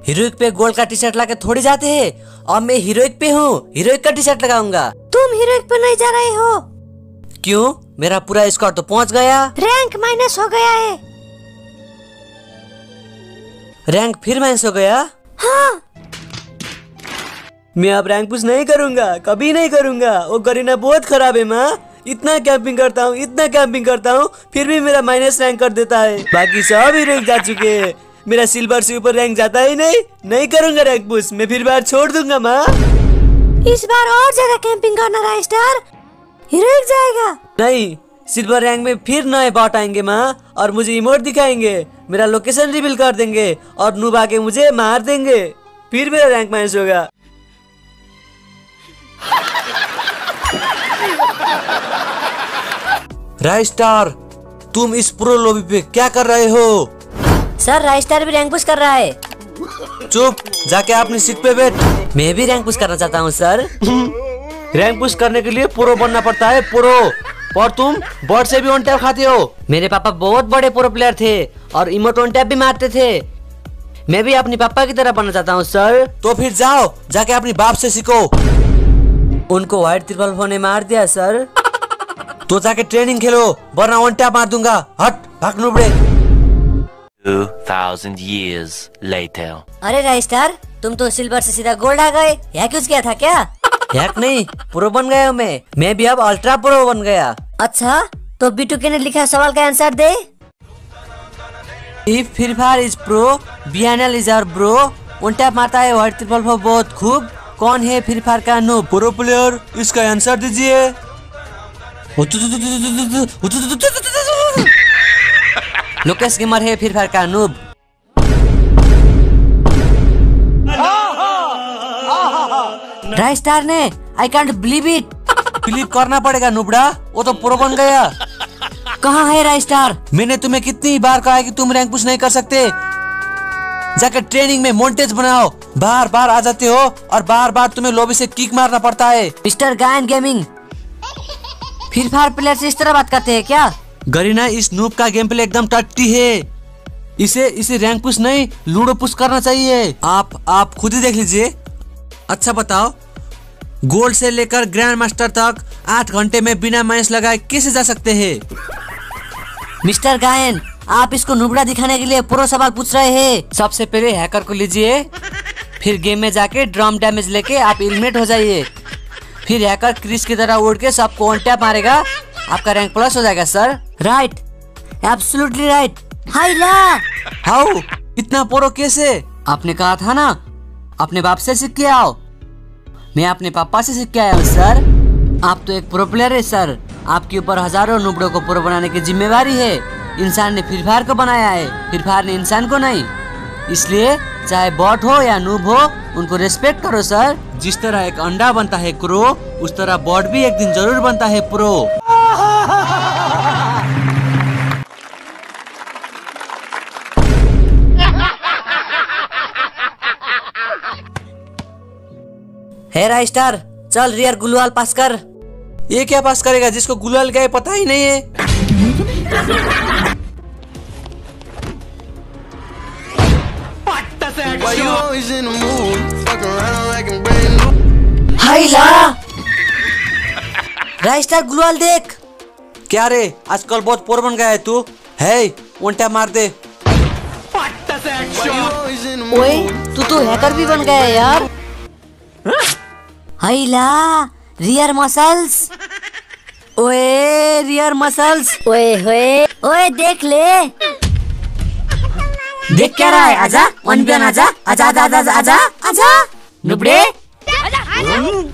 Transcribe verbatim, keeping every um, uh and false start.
Heroic पे gold का T shirt लाके थोड़ी जाते हैं। और मैं हीरोइक पे हूँ, हीरोइक का टी शर्ट लगाऊंगा। तुम हीरोइक पे नहीं जा रहे हो। क्यों? मेरा पूरा स्कोर तो पहुँच गया। रैंक माइनस हो गया है। रैंक फिर माइनस हो गया? हाँ। मैं अब रैंक पुश नहीं करूंगा, कभी नहीं करूंगा। वो गरीना बहुत खराब है माँ। इतना कैंपिंग करता हूँ, इतना कैंपिंग करता हूँ, फिर भी मेरा माइनस रैंक कर देता है। बाकी सब ही रैंक जा चुके हैं, मेरा सिल्वर से ऊपर रैंक जाता ही नहीं। नहीं करूंगा रैंक पुश, मैं फिर बार छोड़ दूंगा माँ। इस बार और ज्यादा कैंपिंग करना राय स्टार, हीरोइक जाएगा। नहीं, सिल्वर रैंक में फिर नए बॉट आएंगे माँ और मुझे इमोट दिखाएंगे, मेरा लोकेशन रिवील कर देंगे और नूब आके मुझे मार देंगे, फिर मेरा रैंक माइनस होगा। राय स्टार, तुम इस प्रो लॉबी पे क्या कर रहे हो? सर राय स्टार भी रैंक पुश कर रहा है। चुप, जाके अपनी सीट पे बैठ। मैं भी रैंक पुश करना चाहता हूँ सर। रैंक पुश करने के लिए प्रो बनना पड़ता है, प्रो। और तुम बॉट से भी वन टैप खाते हो। मेरे पापा बहुत बड़े प्रो प्लेयर थे और इमोट वन टैप भी मारते थे। मैं भी अपने पापा की तरह बनना चाहता हूँ सर। तो फिर जाओ, जाके अपने बाप से सीखो। उनको व्हाइट ट्रिपल फोर ने मार दिया सर। तो जाके ट्रेनिंग खेलो, वरना वन टैप मार दूंगा। हट, भाग नुबड़े। two thousand years later. अरे राय स्टार, तुम तो सिल्वर से सीधा गोल्ड आ गए। हैक यूज किया था क्या? हैक नहीं, प्रो बन गया मैं। मैं भी अब अल्ट्रा प्रो बन गया। अच्छा, तो बीटू ने लिखा सवाल का आंसर दे। If Free Fire is pro, B N L is our bro। One tap मारता है व्हाइट ट्रिपल फोर बहुत खूब। कौन है फ्री फायर का नूब? प्रो प्लेयर, इसका आंसर दीजिए। लोकेश गेमर है फ्री फायर का नूब। राय स्टार ने I can't believe it. Believe करना पड़ेगा नुबड़ा, वो तो प्रो बन गया। कहाँ है राय स्टार? मैंने तुम्हें कितनी बार कहा है कि तुम रैंक पुश नहीं कर सकते। जाकर ट्रेनिंग में मोन्टेज बनाओ। बार बार आ जाते हो और बार बार तुम्हें लॉबी से किक मारना पड़ता है। मिस्टर गायन गेमिंग, फ्री फायर प्लेयर से इस तरह बात करते हैं क्या? गरीना, इस नूब का गेम प्ले एकदम टट्टी है। इसे इसे रैंक पुश नहीं, लूडो पुश करना चाहिए। आप आप खुद ही देख लीजिए। अच्छा बताओ, गोल्ड से लेकर ग्रैंड मास्टर तक आठ घंटे में बिना माइनस लगाए कैसे जा सकते हैं? मिस्टर गायन, आप इसको नुबड़ा दिखाने के लिए प्रो सवाल पूछ रहे हैं। सबसे पहले हैकर को लीजिए, फिर गेम में जाके ड्रम डैमेज लेके आप एलिमिनेट हो जाइए। फिर हैकर क्रिस की तरह उड़ के सबको वन टैप मारेगा, आपका रैंक प्लस हो जाएगा sir. Right, absolutely right. Hi ला, हाउ इतना प्रो कैसे? आपने कहा था ना अपने बाप से सीख के आओ। मैं अपने पापा से सीख के आया हूँ सर। आप तो एक प्रो प्लेयर है सर, आपके ऊपर हजारों नुबड़ों को प्रो बनाने की जिम्मेवारी है। इंसान ने फ्री फायर को बनाया है, फ्री फायर ने इंसान को नहीं। इसलिए चाहे बॉट हो या नूब हो, उनको रिस्पेक्ट करो सर। जिस तरह एक अंडा बनता है क्रो, उस तरह बॉट भी एक दिन जरूर बनता है प्रो। हे राय स्टार, चल रियर गुलवाल पास कर। ये क्या पास करेगा जिसको गुलवाल क्या है पता ही नहीं है। हाय ला, राय स्टार गुलवाल देख। क्या रे, आजकल बहुत पोर बन गया है तू। है वन टैप मार दे। ओए, तू तो हैकर भी बन गया यार। हाय ला, रियर मसल्स। ओए रियर मसल्स। ओए होए, ओए देख ले। देख क्या रहा है? आजा वन बी वन, आजा आजा आजा आजा आजा आजा नुबड़े।